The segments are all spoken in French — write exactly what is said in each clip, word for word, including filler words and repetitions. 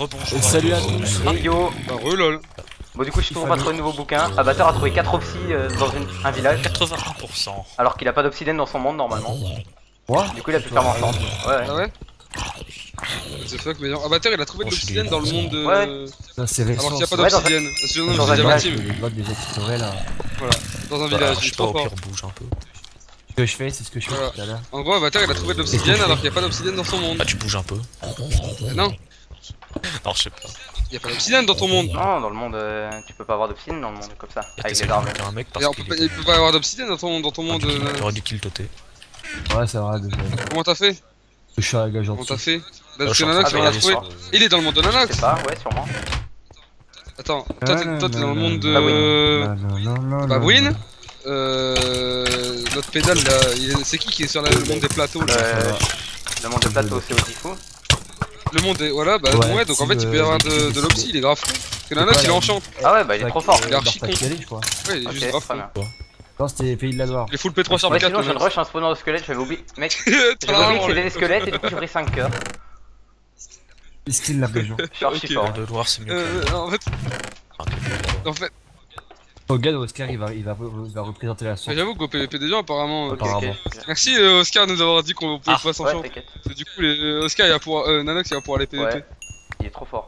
rebonjour. Salut à tous. Ah, yo. Bah re lol. Bon du coup je suis toujours pas trouvé de nouveau bouquin. Abatteur a trouvé quatre obsies euh, dans une, un village. quatre-vingt-un pour cent. Alors qu'il a pas d'obsidienne dans son monde normalement. Quoi? Du coup il a pu faire enchant. Ouais. Ah ouais. C'est fuck mais non. Abatteur il a trouvé de Oh, je l'obsidienne suis dans le monde de. Ouais. Ça c'est Alors récent. qu'il n'y a pas Ouais, dans d'obsidienne. C'est dans dans un un village. village. Les blocs des explorés là. Voilà. Dans un Bah, village. je Il est sais pas, trop au fort. pire, bouge un peu. Ce que je fais, c'est ce que je fais Voilà. tout à l'heure. En gros Abatteur il a trouvé de l'obsidienne alors qu'il n'y a pas d'obsidienne dans son monde. Ah, tu bouges un peu. Euh, Non. Non, je sais pas. Il n'y a pas d'obsidienne dans ton monde. Non dans le monde euh, tu peux pas avoir d'obsidienne dans le monde comme ça. Y'a Avec qu'à les armes. un mec Et parce on qu'il peut pas- est- il peut pas y avoir d'obsidienne dans ton, dans ton monde. euh, T'aurais dû kill toté. Ouais, c'est vrai, déjà. Comment t'as fait? Je suis un gars Comment gentil. t'as fait? Euh, Là, je suis que en Nanox train il de en a regarder trouvé. ça. Il est dans le monde de Je Nanox. sais pas, ouais sûrement. Attends, toi t'es toi, t'es dans le monde Bah de. Babouine. Euh. Notre pédale là, il est- c'est qui qui est sur la- le monde des plateaux là? Euh, le monde de plateau c'est aussi fou. Le monde est. Voilà, bah Ouais, ouais, donc en fait il peut y avoir de, de l'opsi, il est grave fou. Parce que Nanox il enchante. Ah ouais bah il est trop fort. Il est archi con. je crois. Ouais, il est Ok juste grave très fou. bien. Non, c'était Pays de la Loire. Il est full P trois sur Ouais quatre. sinon je viens de rush un spawneur de squelette, j'avais oublié. Mec, Très j'avais oublié que rare, c'était des squelettes et du coup j'ai pris cinq cœurs. Style la région. Je suis archi Ok. fort. De Loire, c'est mieux que. Euh, en fait, Enfin, de- en fait, Au gars, Oscar, il va, il va, il va représenter la source. j'avoue qu'au P V P des gens apparemment. euh, Ok ok. Apparemment. Merci euh, Oscar de nous avoir dit qu'on pouvait Ah, pas s'en Ouais changer. t'inquiète. Parce que du coup, les... Oscar il va pouvoir. Euh, Nanox il va pouvoir aller P V P. Ouais. Il est trop fort.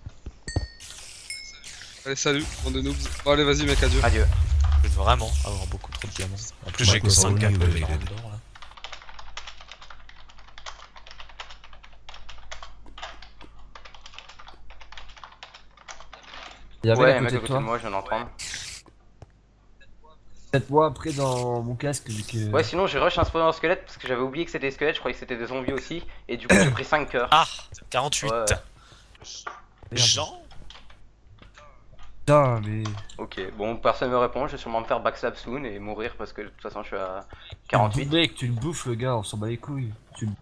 Allez, salut, bande de noobs. Bon, allez, vas-y, mec, adieu. Adieu. Je vais vraiment avoir beaucoup trop de diamants. En plus, Ouais, j'ai que ouais, cinq ouais, gars ouais, de ouais. d'or là. Il y avait Ouais à un mec côté à de côté de toi. moi je viens d'entendre. Peut-être moi après dans mon casque vu que. Ouais sinon j'ai rush un spawneur de squelette parce que j'avais oublié que c'était des squelettes, je croyais que c'était des zombies aussi. Et du coup j'ai pris cinq cœurs. Ah, quarante-huit. Ouais. Merde. Jean. Putain, mais. Ok, bon personne me répond, je vais sûrement me faire backstab soon et mourir parce que de toute façon je suis à quarante-huit. Mec, tu le bouffes le gars, on s'en bat les couilles. Tu le.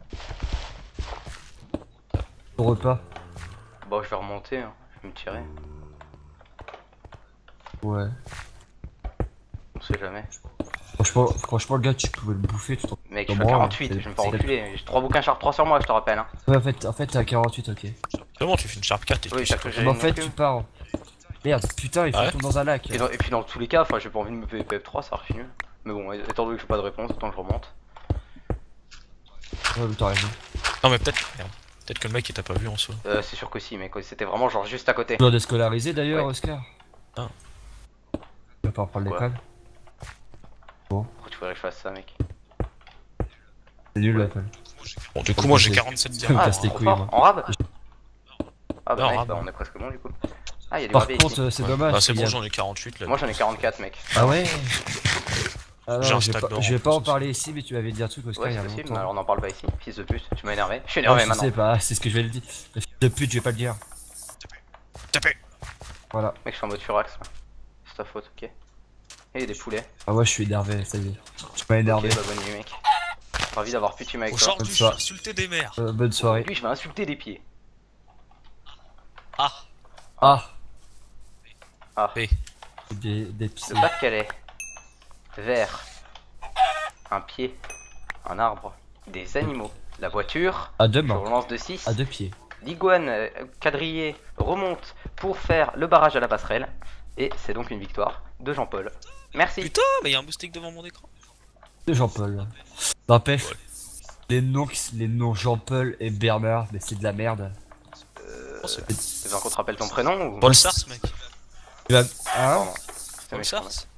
Ton repas. Bon je vais remonter, hein. Je vais me tirer, Ouais. on sait jamais. Franchement, franchement, le gars, tu pouvais le bouffer, tu t'en. Mec je suis Bon, à quarante-huit, c'est- je vais me pas c'est- reculer, j'ai trois bouquins Sharp trois sur moi je te rappelle hein. Ouais, en fait, en fait, t'es à quarante-huit, ok. Comment tu fais une sharp quatre et Oui tu t'as cru que Mais j'avais en une fait, plume. tu pars. Merde, putain, il faut Ouais. tomber dans un lac. Et, dans- et puis dans tous les cas, enfin j'ai pas envie de me P V P trois, ça archi nul. Mais bon, étant donné que j'ai pas de réponse, autant que je remonte. Ouais, mais t'as raison. Non, mais peut-être. Merde. Peut-être que le mec il t'a pas vu en soi. Euh, c'est sûr que si, mec, c'était vraiment genre juste à côté. Tu dois déscolariser d'ailleurs, Ouais. Oscar. Ah. Tu vas pas reprendre Ouais. l'école. Pourquoi tu voudrais que je fasse ça, mec? C'est nul Ouais. l'école. Bon, du coup, moi j'ai quarante-sept me diamants. Ah, casse les trop couilles, fort. moi. En rab? Ah bah Non, mec, rab. bah, on est presque bon du coup. Ah, y'a du Par rab ici. contre, euh, c'est Ouais. dommage. Ah, c'est il y bon, a- j'en ai quarante-huit là. Moi j'en ai quarante-quatre, mec. Ah ouais. Ah J'ai non, un je vais stack pas, d'or, je vais en pas en plus, parler ici, mais tu m'avais dit un truc, Oscar, Ouais, il y a c'est possible, mais longtemps. alors on n'en parle pas ici. Fils de pute, tu m'as énervé. Je suis Ah, énervé je maintenant. sais pas, c'est ce que je vais le dire. Le fils de pute, je vais pas le dire. Tapé. Voilà. Mec, je suis en mode furax. là. C'est ta faute, ok. Et il y a des poulets. Ah ouais, je suis énervé, ça y est. Tu m'as Ok, énervé. bah bonne nuit, mec. Ravi d'avoir pu team avec toi. Aujourd'hui, je suis soirée. insulté des mères. Euh, bonne soirée. Lui, je vais insulter des pieds. Ah, Ah. Ah. P. Des, des petits. Le Pas-de-Calais. Vert. Un pied. Un arbre. Des animaux. La voiture. À deux Je mains. relance de six. À deux pieds. L'iguane euh, quadrillé remonte pour faire le barrage à la passerelle. Et c'est donc une victoire de Jean-Paul. Merci. Putain, mais y'a un moustique devant mon écran. De Jean-Paul. N'empêche, les noms, qui- les noms Jean-Paul et Bernard, mais c'est de la merde. Euh, Oh, c'est tu veux qu'on te rappelle ton prénom ou... Paul Sars, mec. Tu vas. Hein Pardon. C'était Paul méchant. Sars.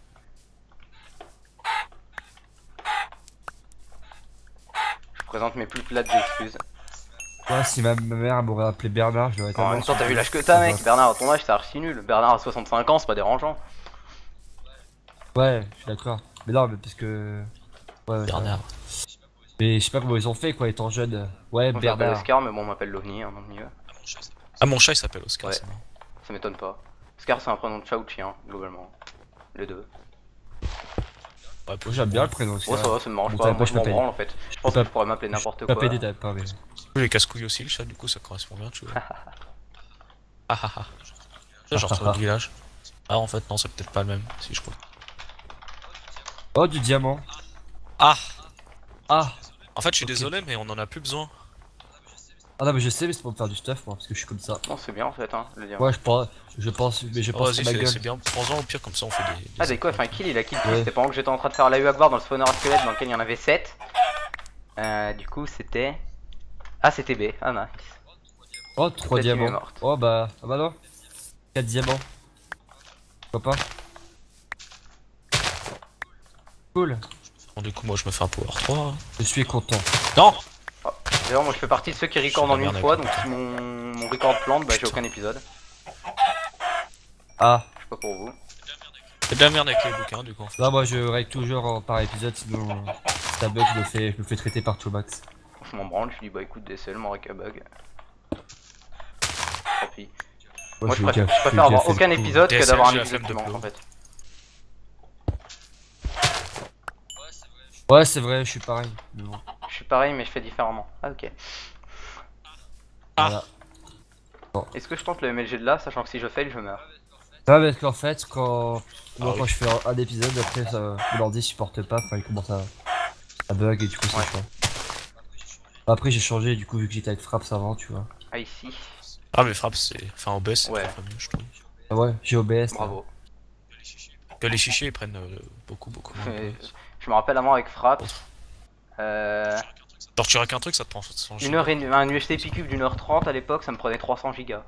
Je présente mes plus plates excuses. Ouais, si ma, ma mère m'aurait appelé Bernard, je l'aurais En même temps, t'as vu l'âge que t'as, mec. Bernard, à ton âge, c'est archi nul. Bernard à soixante-cinq ans, c'est pas dérangeant. Ouais, je suis d'accord. Mais non, mais parce que. Ouais, ouais, Bernard. Mais je sais pas comment ils ont fait quoi, étant jeunes. Ouais, On m'appelle Bernard. Oscar, mais bon, on m'appelle l'OVNI, hein, dans le milieu. Ah, mon chat il s'appelle Oscar, Ouais. c'est marrant. Ça m'étonne pas. Oscar, c'est un prénom de chat ou de chien, globalement. Les deux. Ouais, Moi, j'aime bien le prénom aussi. Ouais, ça va, ça me dérange Bon, pas. t'as Moi, pas, je je m'en m'appelle- branle en fait. Je pense que je pourrais m'appeler n'importe Pas quoi. pédé, t'as pas, mais. Les casse-couilles aussi, le chat, du coup ça correspond bien, tu vois. Ah ah ah. Ça, genre sur le village. Ah, en fait, non, c'est peut-être pas le même, si je crois. Oh, du diamant. Ah! Ah! En fait, je suis Ok. désolé, mais on en a plus besoin. Ah non mais je sais mais c'est pour me faire du stuff moi parce que je suis comme ça. Non, c'est bien en fait, hein, je veux dire. Ouais je pense, je pense, mais je Oh, pense vas-y, à ma c'est gueule. c'est bien. Prends-en au pire, comme ça on fait des. des Ah, des quoi, enfin, kill, il a kill plus. Ouais. C'était pendant que j'étais en train de faire la U Akbar dans le spawner à squelette dans lequel il y en avait sept. Euh, du coup, c'était. Ah, c'était B. Ah, nice. Oh trois Peut-être qu'il est diamants. mort. Oh bah, ah bah non. quatre diamants. Pourquoi pas? Cool. Bon, du coup, moi je me fais un power trois. Je suis content. Non. Oh. D'ailleurs, moi je fais partie de ceux qui recordent en Je suis une la fois, merde donc si mon, mon record plante, bah j'ai aucun épisode. Ah. Je sais pas pour vous. C'est de la merde avec les bouquins, du coup. En fait. Là moi je règle toujours en- par épisode sinon si ça bug je me fais, je me fais traiter par Chomax. Je m'en branle, je lui dis bah écoute, D S L, mon rec a bug. Tant pis. Moi je j'ai préfère, déjà- je j'ai préfère déjà avoir fait le aucun coup. épisode que D S L, d'avoir un j'ai la épisode flemme qui de manque en plot. fait. Ouais c'est vrai, je suis pareil. Mais bon. Je suis pareil, mais je fais différemment. Ah, ok. Ah. Voilà. Est-ce que je tente le M L G de là, sachant que si je fail, je meurs? Ouais parce qu'en fait quand, moi, Ah quand oui. je fais un, un épisode après ça, mon ordi supporte pas, enfin il commence à, à bug et du coup c'est Ouais. chiant. Après j'ai changé du coup vu que j'étais avec Fraps avant tu vois. Ah, ici. Ah, mais frappe, c'est. Enfin, O B S, c'est Ouais. très mieux, je trouve. Ah ouais, j'ai O B S. là. Bravo. Que les chichis ils prennent euh, beaucoup, beaucoup moins. Euh, de- Je me rappelle avant avec Fraps. Euh, Genre, tu raques un truc, ça te prend cent une heure et une- un U S T P cube d'une heure trente à l'époque, ça me prenait trois cents gigas.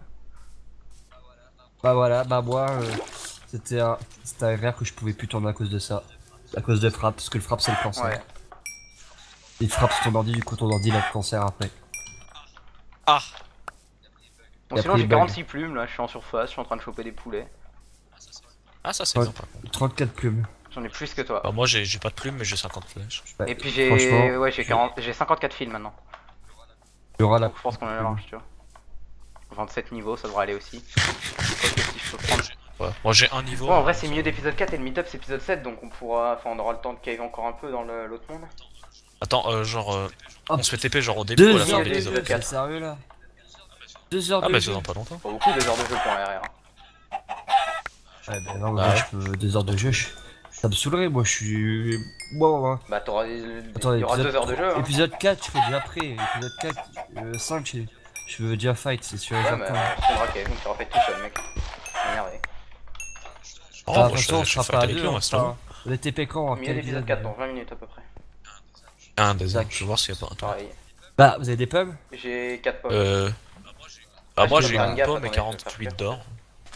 Bah voilà, bah moi euh, c'était un, c'était un rare que je pouvais plus tourner à cause de ça. À cause de Fraps, parce que le Fraps c'est le cancer. Ouais. Il frappe sur ton ordi, du coup ton ordi il a le cancer après. Ah. Bon, Et sinon après, j'ai il bug. quarante-six plumes là, je suis en surface, je suis en train de choper des poulets. Ah, ça c'est Ouais. bien. par contre. trente-quatre plumes. J'en ai plus que toi. Bah, moi j'ai j'ai pas de plumes, mais j'ai cinquante flèches. Ouais, Et puis j'ai franchement, ouais, j'ai quarante j'ai cinquante-quatre fils maintenant. il y aura la. Donc je pense qu'on est large, tu vois. vingt-sept niveaux, ça devrait aller aussi. Quoique, si je peux prendre- Ouais. Moi j'ai un niveau. Bon, en vrai, c'est mieux d'épisode quatre et le meet-up c'est épisode sept, donc on pourra. Enfin, on aura le temps de cave encore un peu dans le- l'autre monde. Attends, euh, genre. euh, Ah, On se fait T P genre au début ou à Deux la fin heures de de l'épisode. jeu. de jeu, c'est sérieux là. Deux heures Ah, de bah jeu. c'est dans pas longtemps. Pas beaucoup des heures de jeu pour un R R. hein. Ouais, bah non, Bah moi ouais. je peux. Deux heures de jeu, je- ça me saoulerait, moi je suis. Moi, moi. Bah, t'auras. Il Attends, y aura épisode deux heures de jeu. Hein. Épisode quatre, je serai déjà prêt. Épisode quatre, euh, cinq, je, je veux déjà fight, c'est sûr et Ouais, mais certain. euh, tu prendras cave, donc tu auras fait tout seul, mec. Énervé. Oh, Ah, moi, de toute je façon, on fais- je sera fais pas à avec deux, lui, on on reste là. sera. On est T P quand en Milieu quel d'épisode épisode quatre, dans vingt minutes à peu près. Un des Zac. Je vais voir s'il y a pas un temps. Pareil. Bah, vous avez des pommes? J'ai quatre pommes. Euh. Ah, Bah, moi je j'ai vais faire une gaffe, pomme et attendez, quarante-huit je vais d'or.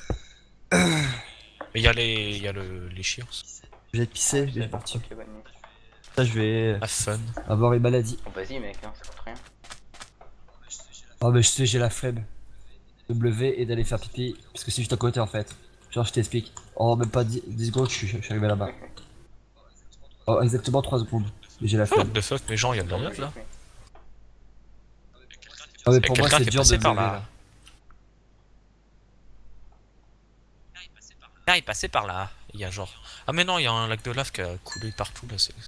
Mais y'a les. Y'a le... les chiens. Je vais pisser, je vais partir. Ok, bonne nuit. Ça, je vais Ah, fun. avoir une maladie. Bon, vas-y, mec, hein, ça coûte rien. Oh, mais je sais, j'ai la flemme de me lever et d'aller faire pipi. Parce que c'est juste à côté en fait. Genre, je t'explique. En même pas dix, dix secondes, je suis, je suis arrivé là-bas. Oh, exactement trois secondes. Mais j'ai la What flemme. the fuck, mes gens, y'a de la merde là. Non, mais Y'a pour moi, quelqu'un c'est qui est dur de passé me par lever là. là. Ah, il est passé par là. Il y a genre. Ah, mais non, il y a un lac de lave qui a coulé partout là. C'est.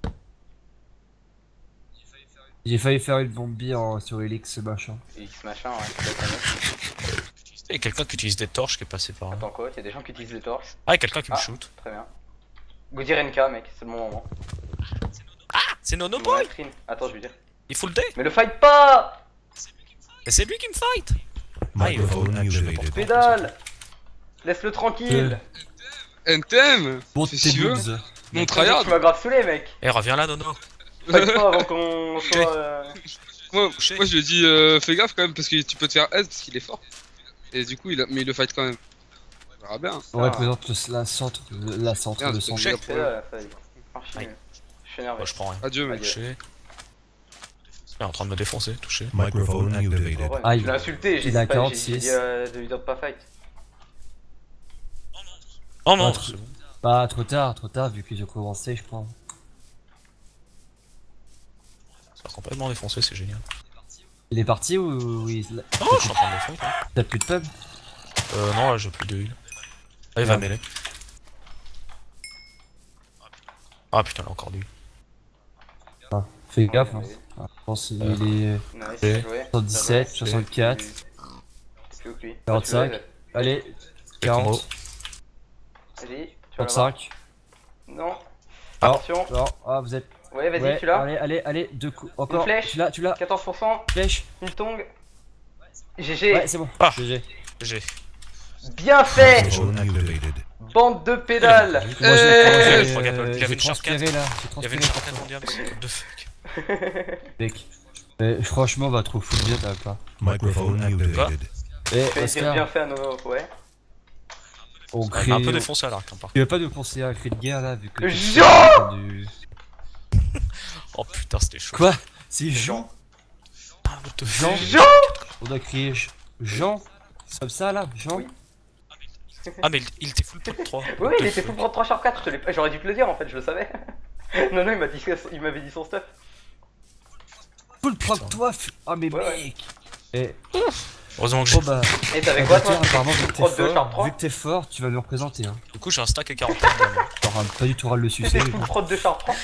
J'ai failli faire une bombie en, sur Elix, ce machin. X machin, ouais, c'est peut-être un autre. Il y a quelqu'un qui utilise des torches qui est passé par là. Attends quoi, il y a des gens qui utilisent des torches. Ah, il y a quelqu'un qui me Ah. shoot. Très bien. Godirenka, mec, c'est le bon moment. C'est Nono Mon Boy. latrine. Attends, je vais dire. Il full day. Mais le fight pas. Et c'est lui qui me fight. Ah, il Microphone faut- muted. Pédale. Laisse-le tranquille. N T M Bon, Fais tes si tu veux. boobs. Mon Tu tryhard m'as grave saoulé, mec. Eh, reviens là, Nono. Fight pas avant qu'on soit. euh, moi, Touché. moi je lui ai dit euh, fais gaffe quand même parce que tu peux te faire aide parce qu'il est fort. Et du coup il a... mais il le fight quand même. On verra bien. On Ah. représente le, la centre, le- la centre, Merde, le c'est centre. touché. Pédale, la feuille. Archi Aïe. nul. Je suis énervé. Moi, je prends rien. Adieu mec. Adieu. Touché. Il est en train de me défoncer, touché. Microphone Oh, activated. ouais. Ah, Tu il- l'as insulté, j'ai il a dit pas- j'ai- quarante-six. j'ai dit euh, de lui dire de pas fight. Oh non, Autre. c'est bon. Bah, trop tard, trop tard, vu qu'ils ont commencé, je crois. Ça a complètement défoncé, c'est génial. Il est parti ou oui il- Oh, je suis en train de le fight. Hein. T'as plus de pub? Euh, non, là j'ai plus de heal. Ah, il va Merde. mêler. Ah putain, là encore lui. Fais gaffe, hein. Oui. Ah, je pense qu'il Euh. est Nice, bien joué. soixante-dix-sept, soixante-quatre, C'est plus que lui. quarante-cinq. Ah, tu allez, Les combos. quarante, l'as, Vas-y, tu vas l'avoir. trente-cinq. Non. Ah. Attention. Non, ah, vous êtes. Ouais, vas-y, Ouais, tu l'as. allez, allez, allez, deux coups. Encore. flèche. Tu l'as, tu l'as. quatorze pour cent. Flèche. Une tongue. G G. Ouais, c'est bon. Ah. G G. J'ai. Bien fait. Microphone muted. Bande de pédales. Moi, j'ai- Euh, moi, j'ai, je regarde, euh, il y avait j'ai une shortcut. transféré là. J'ai Il y avait une transféré. shortcut mondiale, what the fuck. Mec. Mais franchement, on va trop foutre bien, t'as pas. Microphone muted. Eh, Je vais dire Oscar, bien fait à nos. Ouais. on Il crée. m'a un peu défoncé à l'arc, hein, par Tu veux pas nous penser à un cri de guerre là, vu que. t'es Jean sur du- Oh putain, c'était chaud. Quoi? C'est Jean? Ah, what the Jean? fuck. Jean. On doit crier J- Jean? C'est comme ça là? Jean? Oui. Ah, mais il, il était full pot trois. Oui, il était full prendre trois sharp quatre, je te l'ai- j'aurais dû te le dire en fait, je le savais. Non, non, il m'a dit, il m'avait dit son stuff. Full prod toi? f- Ah, mais Ouais, mec! Eh, Heureusement que j'ai. oh bah. Et t'avais bah, quoi toi tiens, apparemment, vu que t'es Prod deux, sharp fort, trois. vu que t'es fort, tu vas nous représenter hein. Du coup, j'ai un stack à quarante et un. T'auras pas du tout à le sucer. C'était mais full bon. prod deux sharp trois.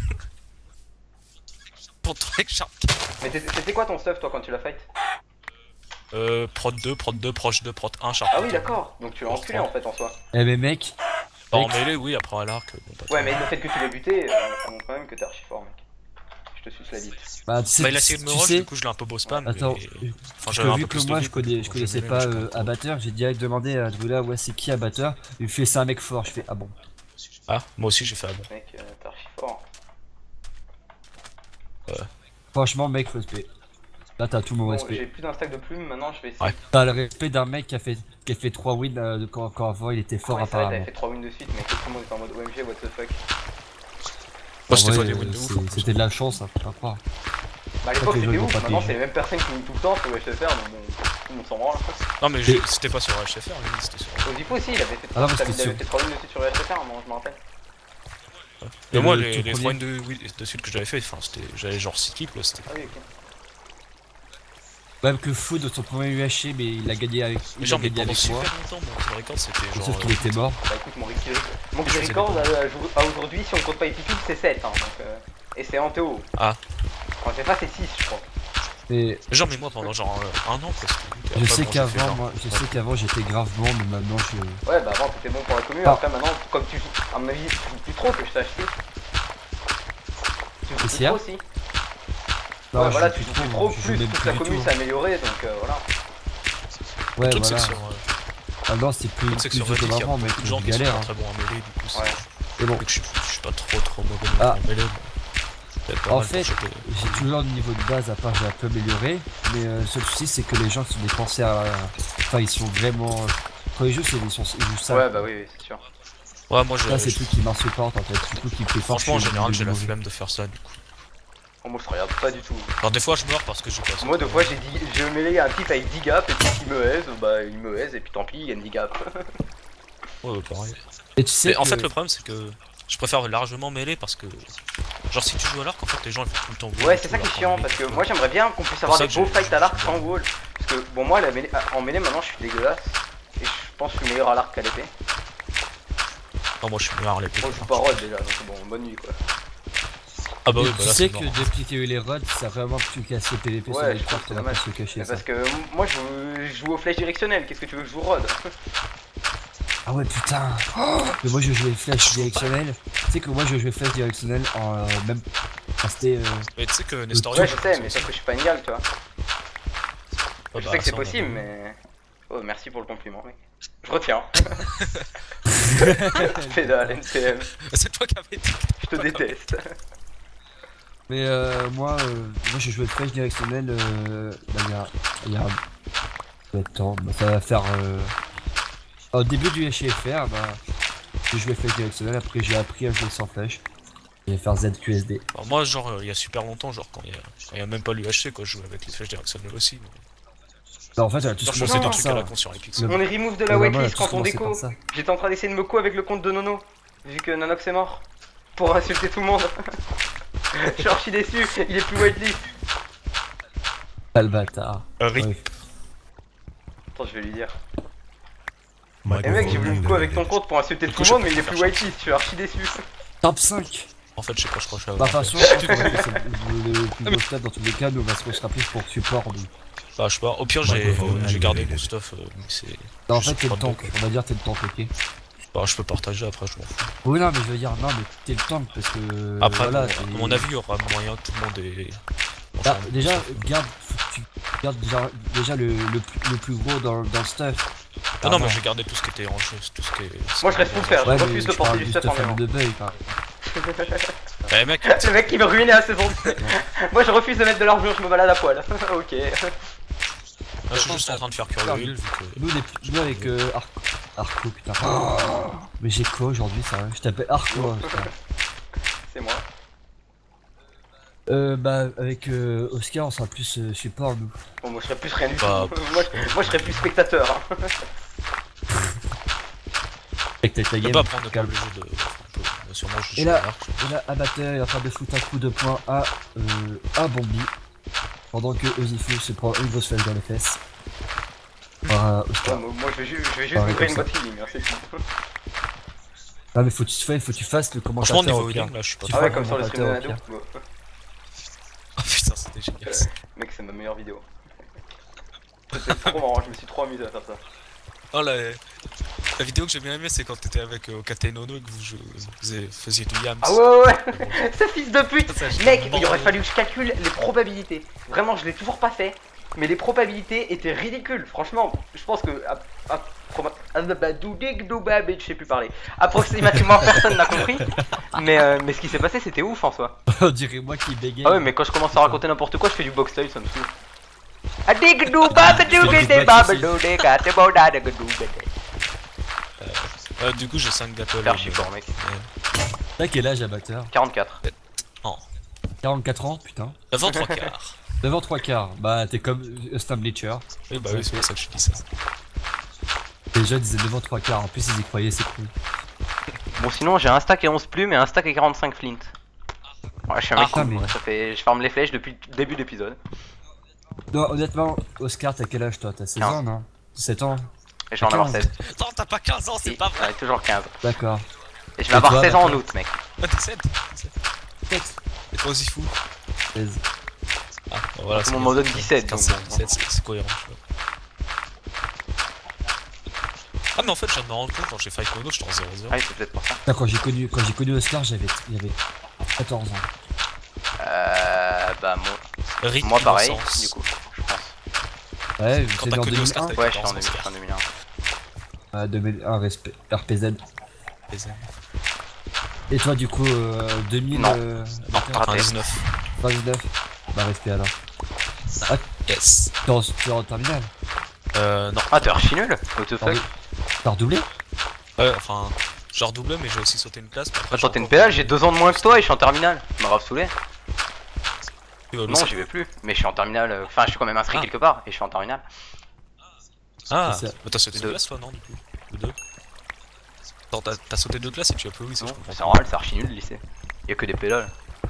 Pour toi, avec Sharp. Mais t'es- c'était quoi ton stuff toi quand tu l'as fight? Euh, prod deux, prod deux, proche deux, prod un, Sharp. Ah oui, d'accord, donc tu l'as enculé en fait en soi. Eh, mais mec, Bah, en mec. mêlée, oui, après à l'arc. Bon, pas Ouais, mais le fait que tu l'aies buté, euh, ça montre quand même que t'es archi fort, mec. Je te suce la bite. bah, tu sais, Bah, il a essayé de me tu rush, sais, du coup, je l'ai un peu beau spam. attends, mais... euh, Enfin, parce j'avais que un vu peu que plus de moi vie, je, connais, je donc connaissais j'ai pas mêlé, euh, je comprends. Abatteur, j'ai direct demandé à Drula ouais c'est qui Abatteur, il me fait c'est un mec fort, je fais ah bon. Ah, moi aussi, j'ai fait ah bon. Mec, euh, t'es archi fort. Franchement mec faut respect. Là t'as tout mon Bon, respect. j'ai plus d'un stack de plumes, maintenant je vais essayer. Ouais. T'as le respect d'un mec qui a fait qui a fait trois wins euh, de quand, quand avant il était fort Ouais, c'est vrai, t'avais apparemment. fait trois wins de suite, mais tout le monde était en mode O M G, what the fuck. Moi, En c'était vrai, pas des euh, wins de ouf. c'est- en plus. C'était de la chance, hein, faut pas croire. Bah à l'époque que les c'était gens ouf, vont pas maintenant piéger. c'est les mêmes personnes qui win tout le temps sur H F R, donc bon, tout le monde s'en branle. Non, mais j'ai- c'était pas sur H F R, lui, c'était sur. Ozifo aussi, il avait fait Ah non, mais il c'était avait sûr. fait trois wins de suite sur H F R, moi je me rappelle. Mais Et moi, le les, tout les premier. trois wins de, oui, de suite que j'avais fait, enfin, c'était. J'avais genre six kills, là, c'était. Ah oui, ok. Même que Food son premier U H C mais il a gagné avec, Mais il a genre, mais gagné pendant avec super moi. longtemps, mon petit record, c'était genre. Sauf qu'il était mort. Bah écoute, mon Ricky Mon Je faisais record des à, à aujourd'hui, si on compte pas les pipi, c'est sept. Hein, donc, euh, et c'est en Théo. Ah. En F F A, c'est six, je crois. Et Mais genre, mais moi, pendant genre euh, un an, quoi. c'était- je après, sais bon, j'ai fait qu'avant genre- moi je sais qu'avant j'étais grave bon mais maintenant je. Ouais, bah avant t'étais bon pour la commune, Ah. après maintenant, comme tu joues, à mon avis, tu joues plus trop que je t'ai acheté. Tu joues plus Sia trop aussi. Non, Ouais, je voilà, joue tu joues plus plus trop, trop, je joue plus même toute plus la du commune tout. s'est améliorée, donc euh, voilà. Ouais Le truc, c'est voilà. que sur. euh, Ah non c'est plus le truc, c'est que plus sur Reddit, comme il y a avant beaucoup mec, de gens je qui sont galère pas hein. très bons en mêlée, du coup. c'est- Ouais. Et bon. Vu que je suis, je suis pas trop trop mauvais Ah. en mêlée. mais peut-être pas En mal pour fait, choper. j'ai toujours le niveau de base, à part j'ai un peu amélioré, mais euh, le seul souci c'est que les gens qui sont des cancers, à... enfin ils sont vraiment... Quand ils jouent, c'est ils, sont... ils jouent ça. Ouais, bah oui, oui, c'est sûr. Ouais, moi, je. Ça c'est je- tout qui m'insupporte en fait, surtout qui me fait fort. Franchement, en je suis général, j'ai la mauvais. flemme de faire ça, du coup. Oh, moi je te regarde pas du tout. Alors, des fois, je meurs parce que j'ai pas ça. Moi, deux fois, j'ai dit, j'ai mêlé un type avec dix gaps, et puis il me aise, bah il me aise, et puis tant pis, il gagne dix gaps. Ouais, ouais, pareil. Et tu sais Mais en que- fait, le problème, c'est que je préfère largement mêler parce que. Genre, si tu joues à l'arc, en fait, les gens ils font tout le temps wall Ouais, et c'est tout, ça qui est alors chiant, qu'en parce que mêlée, moi j'aimerais bien qu'on puisse Pour avoir ça des que beaux j'ai- fights à l'arc j'ai- sans wall. Parce que bon, moi la mêlée- en mêlée maintenant je suis dégueulasse, et je pense que je suis meilleur à l'arc qu'à l'épée. Non, moi, je suis meilleur à l'épée. Moi je joue pas Rod déjà, donc bon, bonne nuit quoi. Ah, bah Et oui, tu bah là, sais c'est que mort. depuis qu'il y a eu les rods, ça a vraiment plus cassé P V P sur Ouais, les je trouve cartes, que on c'est va pas dommage. se cacher Mais ça. parce que moi je joue, je joue au flèche directionnel, qu'est-ce que tu veux que je joue Rod? Ah ouais putain oh mais moi je jouais flash directionnel. Tu sais que moi je jouais flash directionnel en euh, même... Enfin, c'était... Euh... Mais tu sais que Nestoria. Ouais, je sais, mais sauf que je suis pas une gale, tu vois. Ah, Je bah, sais que c'est ça, on a possible, vu. mais. Oh, merci pour le compliment, mec. Je retiens. Pédale, N C M, C'est toi qui avais dit. je te déteste. Mais euh, moi, euh, moi j'ai joué flash directionnel euh, bah, il y a... Il y a... Attends, bah, ça va faire... Euh... Au début du H F R, bah... J'ai joué flash directionnel, après j'ai appris à jouer sans flash. Et à faire Z Q S D. Alors, moi, genre, euh, il y a super longtemps, genre, quand il y a, quand il y a même pas l'U H C, quoi, je jouais avec les flèches directionnelles aussi. Mais... Bah, en fait, elle a tout Genre, je commencé faisais des par trucs ça. à la con sur Epic. Le- On est remove de la Vraiment, elle a waitlist tous quand on commencé déco. par ça. J'étais en train d'essayer de me co avec le compte de Nono, vu que Nanox est mort. Pour insulter tout le monde. Je suis archi déçu, il est plus whitelist. Ah, le bâtard. Euh, Rick. Ouais. Attends, je vais lui dire. Eh mec, j'ai voulu me co avec ton compte pour insulter Du tout coup, le je monde, peux mais il est faire plus ça. whitelist, je suis archi déçu. Top cinq. En fait, je sais pas, je crois que je suis Bah, de à toute façon, je pense que c'est le le plus beau stade dans tous les cas, nous on va se rattraper pour support. nous. Bah, je sais pas. Au pire, j'ai Microphone j'ai gardé activated. mon stuff, euh, mais c'est. Non, en je fait, sais t'es pas le de tank, quoi. on va dire t'es le tank, ok. Bah, je peux partager après, je m'en fous. Oui, non, mais je veux dire, non, mais t'es le tank parce que. Après, voilà, bon, t'es- à mon avis, il y aura moyen que tout le monde est. Bah, Enfin, déjà, sauf- garde, faut que tu Regarde déjà, déjà le, le, plus- le plus gros dans, dans le stuff. Ah non, mais j'ai gardé tout ce qui était en jeu, tout ce qui est... Moi je laisse tout faire, je Ouais, mais refuse de je porter parle du du stuff en stuff avant. de bug, quoi. Eh mec, Le mec qui veut ruiner la saison. Moi je refuse de mettre de l'armure, je me balade à poil. Ok. là, je suis juste en train de faire cuire l'huile, vu que... Nous, les, nous avec euh, Arco. Arco, putain. Mais j'ai quoi aujourd'hui, ça? Je t'appelle Arco. Hein, putain. C'est moi. Euh, bah, avec euh, Oscar, on sera plus euh, support, nous. Bon, moi je serais plus rien du tout. Bah, moi, je- moi je serais plus spectateur. Hein. Avec ta Je peux game. pas prendre de pas calme. obligé de... un peu, mais sûrement, je suis Et là, à l'arc. et là, Abatteur, il va faire des foutre un coup de poing à, euh, à Bombi. Pendant que Osifu se prend une grosse flèche dans les fesses. Par euh, Ouais, Oscar. moi moi, je vais ju- je vais juste Pareil ouvrir comme une ça. boîte healing, hein, c'est tout. Ah, mais faut que tu, fasses- faut que tu fasses le commentateur. Franchement, niveau au pire. healing, là, je suis pas Tu Ah trop... ouais, feras comme sur le stream de commentateur, Nado. au Bon. Ah putain, c'était génial ça. Mec, c'est ma meilleure vidéo. C'était trop marrant, je me suis trop amusé à faire ça. Oh la... La vidéo que j'ai bien aimé, c'est quand t'étais avec euh, Okata et Nono et que vous, jou- vous avez- faisiez du yams. Ah ouais, ouais, ouais. Ce fils de pute. Ça, j'ai Mec, vraiment il aurait aimé. fallu que je calcule les probabilités. Vraiment, je l'ai toujours pas fait. Mais les probabilités étaient ridicules. Franchement, je pense que. à- à- proba- ah, bah, bah, doudig, douba, bitch, je sais plus parler. Approximativement, personne n'a compris. Mais, euh, mais ce qui s'est passé, c'était ouf en soi. On dirait moi qui bégaye. Ah ouais, mais quand je commence à raconter n'importe quoi, je fais du box style, ça me saoule. Ah, dig, dou, ba, ba, dou, fais di, du di, ba, ba, back dou, di, ga, di, bo, da, di, ga, dou, ba, di. Euh, du coup, j'ai cinq gâteaux. Super archi fort, mec. T'as quel âge, Abatteur? quarante-quatre. quarante-quatre ans, putain. vingt-trois quarts. neuf ans trois quarts. Bah, t'es comme Austin Bleacher. Oui, bah oui, c'est pour ça que je dis ça. Les jeunes disaient neuf ans trois quarts. En plus, ils y croyaient, c'est cool. Bon, sinon, j'ai un stack et onze plumes et un stack et quarante-cinq flint. Ouais, je suis un mec Ah, cool, mais- moi, ça fait... je farme les flèches depuis le début d'épisode. Non, honnêtement, Oscar, t'as quel âge toi? T'as seize quinze. ans, non? dix-sept ans? Et je vais en avoir quinze. seize. Non, t'as pas quinze ans, c'est Si, pas vrai. ouais, toujours quinze. D'accord. Et je Et vais avoir toi, seize ans en d'accord. août, mec. Ah, t'es sept. Et toi aussi fou. seize. Ah, bah voilà. Tout le monde m'en donne dix-sept, donc quinze, bon. dix-sept, c'est c'est cohérent. je vois. Ah, mais en fait, je viens de me rendre compte quand j'ai fight Nono, j'étais en zéro zéro. Ah oui, c'est peut-être pour ça. Putain, quand j'ai connu, quand j'ai connu Oscar, j'avais, il avait quatorze ans. Euh... Bah, moi, Rythme moi pareil, d'innocence. du coup, je pense. Ouais, Quand c'est t'as en connu Oscar, deux mille un. t'as Ouais, je suis en quatorze ans, deux mille un, en deux mille un. Ouais, deux mille un, respect, R P Z. c'est ça. Et toi, du coup, euh, deux mille. Non. Euh, Non, raté. quatre-vingt-dix-neuf. quatre-vingt-dix-neuf. Bah, respect alors. Ah, Yes. t'es en, t'es en terminale. Euh, non. Ah, t'es archi nul. What the T'as fuck. redou- T'as redoublé? Ouais, enfin, j'ai redoublé, mais j'ai aussi sauté une classe. mais après, Attends, j'ai t'es une encore- pédale, j'ai deux ans de moins que toi et je suis en terminale. Ça m'a grave saoulé. Tu vas le Non, savoir. j'y vais plus. Mais je suis en terminale. euh, Enfin, je suis quand même inscrit Ah. quelque part et je suis en terminale. Ah, C'est ça. mais t'as sauté Deux. deux classes toi, non, du coup? Ou deux? Attends, t'as- t'as sauté deux classes et tu as plus oui, ça je Non, comprends c'est pas. normal, c'est archi nul le lycée. Y'a que des pédales.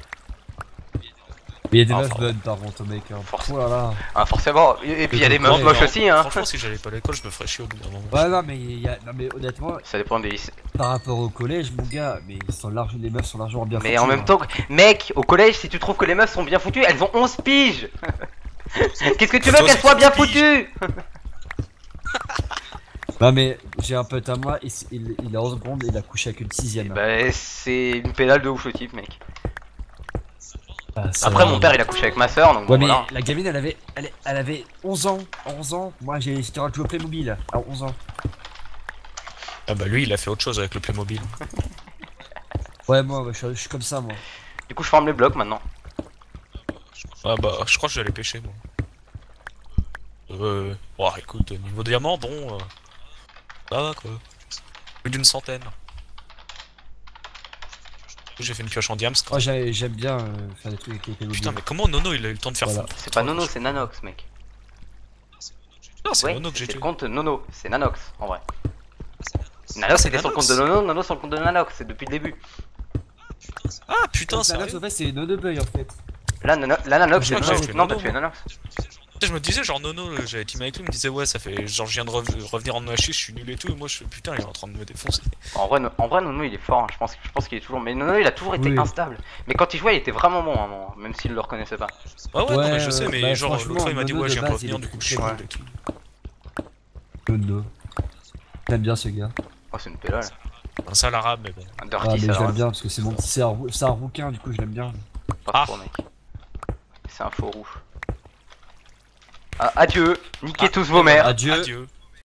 Mais il y a des Ah, meufs enfin, bonnes par contre, mec. Hein. Force. Oh là là. Ah, forcément. Et et puis y'a des meufs Ouais, moches mais aussi, hein. Franchement, si j'allais pas à l'école, je me ferais chier au bout d'un moment. Ouais, non, mais, il y a... non, mais honnêtement, Ça dépend des lycées. par rapport au collège, mon gars, mais ils sont large... les meufs sont largement bien Mais foutues, en même hein. temps, mec, au collège, si tu trouves que les meufs sont bien foutues, elles ont onze piges. Qu'est-ce que tu veux Toi qu'elles aussi, soient bien tu piges. foutues? Non, mais j'ai un pote à moi, il, il, il a onze secondes et il a couché avec une sixième. Bah, c'est une pédale de ouf le type, mec. Ah, ça Après, va. mon père il a couché avec ma soeur, donc bon, Ouais, mais voilà. la gamine, elle avait, elle, elle avait onze ans. onze ans. Moi, j'ai j'étais joué au Playmobil à onze ans. Ah bah lui, il a fait autre chose avec le Playmobil. Ouais, moi, ouais, je, suis, je suis comme ça, moi. Du coup, je forme les blocs maintenant. Ah bah, je crois que je vais aller pêcher, moi. Euh... Oh, écoute, niveau diamant, bon... Euh... Ça va, quoi. Plus d'une centaine. J'ai fait une pioche en diams, quoi. Moi, j'ai- j'aime bien euh, faire des trucs avec les Playmobil. Putain, mais comment Nono, il a eu le temps de faire Voilà. fondre C'est pas Nono, c'est Nanox, mec. Non, c'est Ouais, Nono que j'ai c'est tué. le compte Nono, c'est Nanox, en vrai. Nanox, c'est c'était sur le compte Nanox. de Nono, Nono sur le compte de Nanox, c'est depuis le début. Ah, putain, Donc, c'est Nanox, en fait, c'est Nono Boy en fait. Là, Nano- là Nanox, Je j'ai crois que Nanox. j'ai fait Non, t'as Nono, tué moi. Nanox. Je me disais, genre Nono, euh, j'avais team avec lui, il me disait, ouais, ça fait. Genre, je viens de rev- revenir en E H I, je suis nul et tout, et moi, je fais putain, il est en train de me défoncer. En vrai, no- en vrai, Nono il est fort, hein. je pense, je pense qu'il est toujours. Mais Nono il a toujours été Oui. instable. Mais quand il jouait, il était vraiment bon à un moment, même s'il le reconnaissait pas. Ouais, ouais, non, Ouais, mais je sais, euh, mais bah, genre, franchement, l'autre fois, il m'a dit, Nono, ouais, de je viens de base, il revenir, est du coup, je très suis bon. nul et tout. Nono. J'aime bien ce gars. Oh, c'est une pédale. Un sale arabe, mais bon. Un Ah, dirty, mais je ça l'aime va. bien parce que c'est mon petit. C'est un, rou- c'est un rouquin, du coup, je l'aime bien. Pas Ah. trop, mec. C'est un faux rouge. Ah, adieu, niquez tous vos mères. Adieu. Adieu.